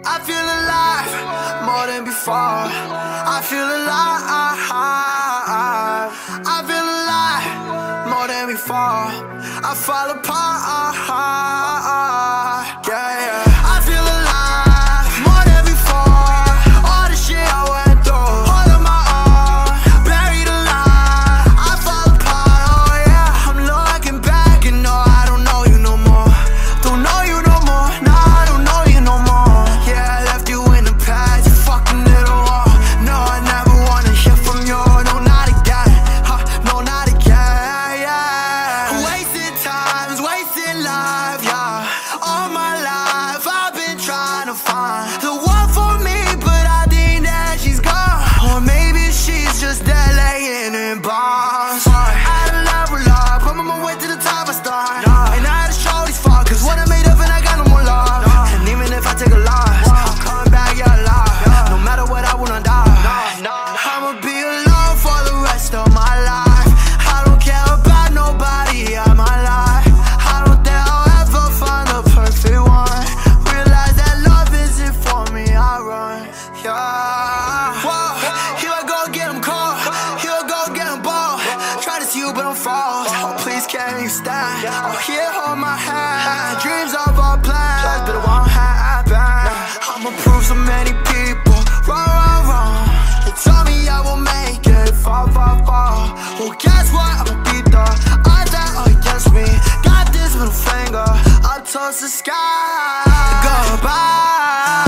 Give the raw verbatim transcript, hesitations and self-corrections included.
I feel alive more than before. I feel alive. I feel alive more than before. I fall apart. Yeah, yeah. I feel alive more than before. All the shit I went through, all of my own, buried alive. I fall apart. Oh yeah, I'm looking back and no, I don't know you no more. Don't know you no more. No, I don't know you no more. Yeah, I left you in the past, you fucking little whore. No, I never wanna hear from you. No, not again. Huh, no, not again. Yeah. Wasted times, wasted life. Yeah. All my life I've been trying to find the one for me, but I think that she's gone. Or maybe she's just there laying in bonds. I had a level up, I'm on my way to the top, I start. And I had to show these fuckers what I made up and I got no more love. And even if I take a loss, I'm coming back, yeah, alive. No matter what, I wanna die. I'ma be alone for the rest of my life. I don't care about nobody in my life. I don't think I'll ever find the perfect one. Realize that love isn't for me, I run, yeah. Whoa, here I go get him cold, here I go get him bold. Try to see you but I'm froze. Oh please can you stand? Oh here hold my hand. Dreams of our plans, but it won't happen. I'ma prove so many people wrong, wrong, wrong. They told me I won't make it, fall, fall, fall. Well guess what, I'ma beat the odds that are against me. Got this middle finger up towards the sky. Goodbye.